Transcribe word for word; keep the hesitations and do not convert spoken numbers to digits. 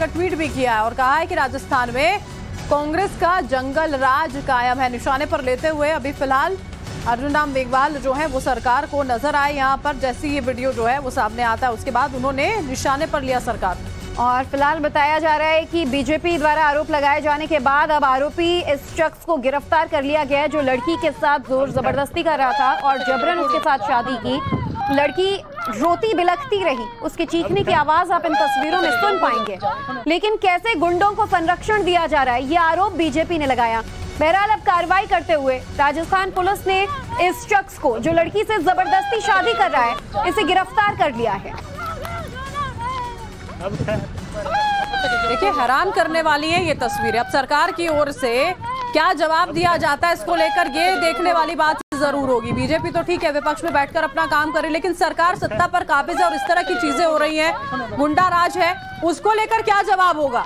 लेकर ट्वीट भी किया है और कहा है कि राजस्थान में कांग्रेस का जंगल राज कायम है। निशाने पर लेते हुए अभी फिलहाल अर्जुन राम मेघवाल जो है वो सरकार को नजर आए यहाँ पर, जैसे ये वीडियो जो है वो सामने आता है उसके बाद उन्होंने निशाने पर लिया सरकार। और फिलहाल बताया जा रहा है कि बीजेपी द्वारा आरोप लगाए जाने के बाद अब आरोपी इस शख्स को गिरफ्तार कर लिया गया है जो लड़की के साथ जोर जबरदस्ती कर रहा था और जबरन उसके साथ शादी की। लड़की रोती बिलखती रही, उसके चीखने की आवाज आप इन तस्वीरों में सुन पाएंगे। लेकिन कैसे गुंडों को संरक्षण दिया जा रहा है, ये आरोप बीजेपी ने लगाया। बहरहाल अब कार्रवाई करते हुए राजस्थान पुलिस ने इस शख्स को जो लड़की से जबरदस्ती शादी कर रहा है, इसे गिरफ्तार कर लिया है। देखिए, हैरान करने वाली है ये तस्वीरें। अब सरकार की ओर से क्या जवाब दिया जाता है इसको लेकर ये देखने वाली बात जरूर होगी। बीजेपी तो ठीक है विपक्ष में बैठकर अपना काम करे, लेकिन सरकार सत्ता पर काबिज है और इस तरह की चीजें हो रही हैं, गुंडा राज है, उसको लेकर क्या जवाब होगा।